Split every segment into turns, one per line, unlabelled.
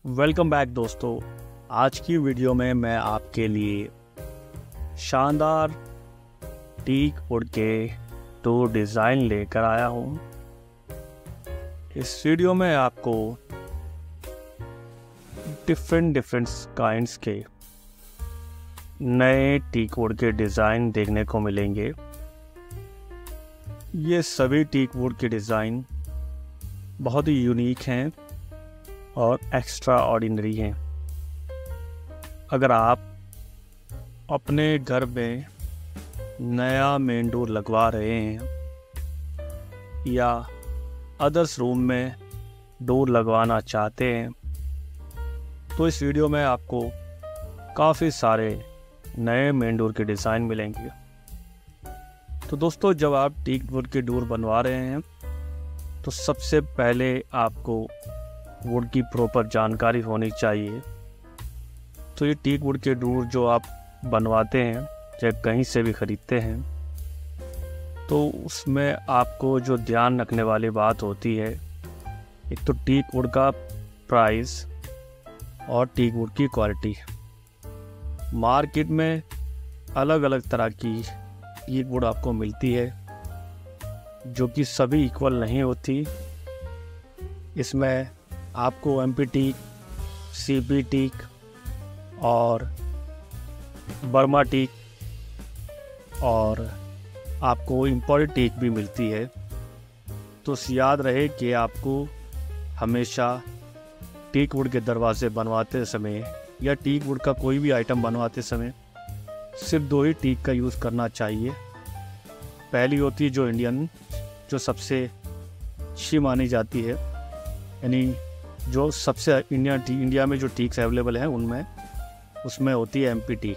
Welcome back दोस्तों। आज की वीडियो में मैं आपके लिए शानदार टीक वुड के 2 डिज़ाइन लेकर आया हूँ। इस वीडियो में आपको डिफरेंट काइंड्स के नए टीक वुड के डिज़ाइन देखने को मिलेंगे। ये सभी टीक वुड के डिज़ाइन बहुत ही यूनिक हैं और एक्स्ट्रा ऑर्डिनरी हैं। अगर आप अपने घर में नया मेन डोर लगवा रहे हैं या अदर्स रूम में डोर लगवाना चाहते हैं तो इस वीडियो में आपको काफ़ी सारे नए मेन डोर के डिज़ाइन मिलेंगे। तो दोस्तों, जब आप टीक वुड के डोर बनवा रहे हैं तो सबसे पहले आपको वुड की प्रॉपर जानकारी होनी चाहिए। तो ये टीक वुड के डोर जो आप बनवाते हैं चाहे कहीं से भी ख़रीदते हैं तो उसमें आपको जो ध्यान रखने वाली बात होती है, एक तो टीक वुड का प्राइस और टीक वुड की क्वालिटी। मार्केट में अलग अलग तरह की टीक वुड आपको मिलती है जो कि सभी इक्वल नहीं होती। इसमें आपको एमपी टीक, सीपी टीक और बर्मा टीक और आपको इम्पोर्टेड टीक भी मिलती है। तो याद रहे कि आपको हमेशा टीक वुड के दरवाजे बनवाते समय या टीक वुड का कोई भी आइटम बनवाते समय सिर्फ 2 ही टीक का यूज़ करना चाहिए। पहली होती है जो इंडियन, जो सबसे अच्छी मानी जाती है, यानी जो सबसे इंडिया में जो टीक्स अवेलेबल हैं उसमें होती है एमपी टीक।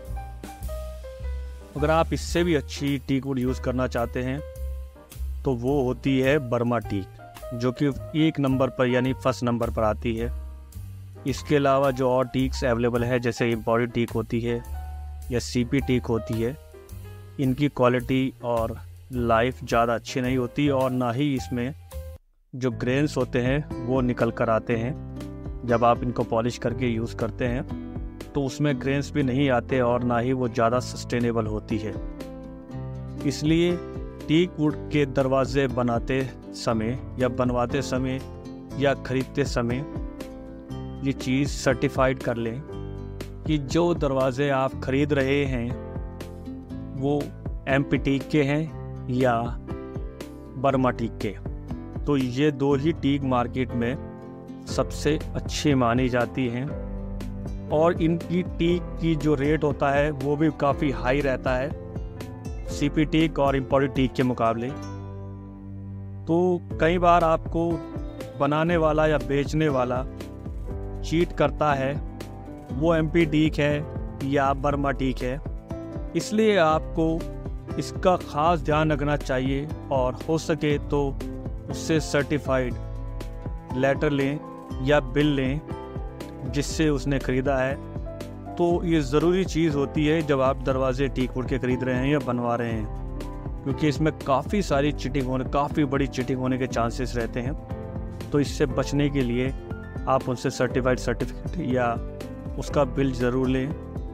अगर आप इससे भी अच्छी टीक वुड यूज़ करना चाहते हैं तो वो होती है बर्मा टीक, जो कि 1 नंबर पर यानी फर्स्ट नंबर पर आती है। इसके अलावा जो और टीक्स अवेलेबल है जैसे इम्पोर्टेड टीक होती है या सीपी टीक होती है, इनकी क्वालिटी और लाइफ ज़्यादा अच्छी नहीं होती और ना ही इसमें जो ग्रेन्स होते हैं वो निकल कर आते हैं। जब आप इनको पॉलिश करके यूज़ करते हैं तो उसमें ग्रेन्स भी नहीं आते और ना ही वो ज़्यादा सस्टेनेबल होती है। इसलिए टीक वुड के दरवाजे बनाते समय या बनवाते समय या ख़रीदते समय ये चीज़ सर्टिफाइड कर लें कि जो दरवाजे आप ख़रीद रहे हैं वो एमपी टीक के हैं या बर्मा टीक के। तो ये 2 ही टीक मार्केट में सबसे अच्छी मानी जाती हैं और इनकी टीक की जो रेट होता है वो भी काफ़ी हाई रहता है सीपी टीक और इम्पोर्टेड टीक के मुकाबले। तो कई बार आपको बनाने वाला या बेचने वाला चीट करता है, वो एमपी टीक है या बर्मा टीक है। इसलिए आपको इसका ख़ास ध्यान रखना चाहिए और हो सके तो उससे सर्टिफाइड लेटर लें या बिल लें जिससे उसने ख़रीदा है। तो ये ज़रूरी चीज़ होती है जब आप दरवाजे टीक वुड के ख़रीद रहे हैं या बनवा रहे हैं, क्योंकि इसमें काफ़ी सारी काफ़ी बड़ी चिटिंग होने के चांसेस रहते हैं। तो इससे बचने के लिए आप उनसे सर्टिफाइड सर्टिफिकेट या उसका बिल ज़रूर लें,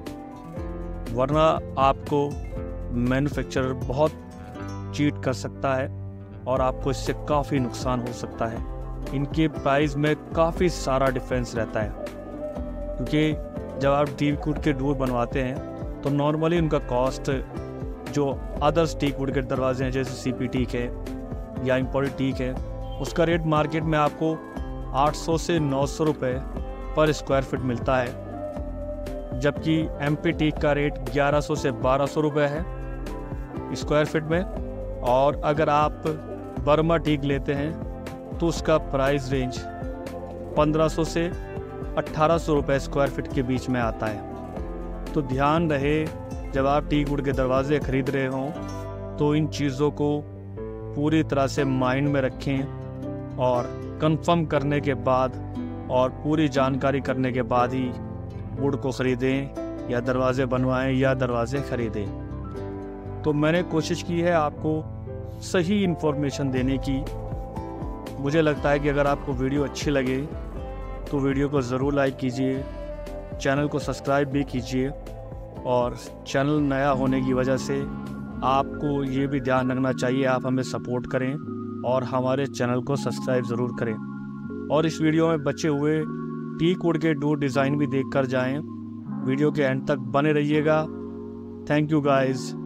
वरना आपको मैन्युफैक्चरर बहुत चीट कर सकता है और आपको इससे काफ़ी नुकसान हो सकता है। इनके प्राइस में काफ़ी सारा डिफरेंस रहता है, क्योंकि जब आप टीक वुड के डोर बनवाते हैं तो नॉर्मली उनका कॉस्ट जो अदर्स टीक वुड के दरवाजे हैं जैसे सीपी टीक है या इम्पोर्टेड टीक है, उसका रेट मार्केट में आपको 800 से 900 रुपये पर स्क्वायर फीट मिलता है, जबकि एमपी टीक का रेट 1100 से 1200 रुपये है स्क्वायर फीट में। और अगर आप बर्मा टीक लेते हैं तो उसका प्राइस रेंज 1500 से 1800 रुपये स्क्वायर फीट के बीच में आता है। तो ध्यान रहे जब आप टीक वुड के दरवाजे ख़रीद रहे हों तो इन चीज़ों को पूरी तरह से माइंड में रखें और कंफर्म करने के बाद और पूरी जानकारी करने के बाद ही वुड को ख़रीदें या दरवाज़े बनवाएं या दरवाज़े ख़रीदें। तो मैंने कोशिश की है आपको सही इन्फॉर्मेशन देने की। मुझे लगता है कि अगर आपको वीडियो अच्छी लगे तो वीडियो को ज़रूर लाइक कीजिए, चैनल को सब्सक्राइब भी कीजिए। और चैनल नया होने की वजह से आपको ये भी ध्यान रखना चाहिए, आप हमें सपोर्ट करें और हमारे चैनल को सब्सक्राइब ज़रूर करें। और इस वीडियो में बचे हुए टीक वुड के डोर डिज़ाइन भी देख कर जाएँ। वीडियो के एंड तक बने रहिएगा। Thank you guys.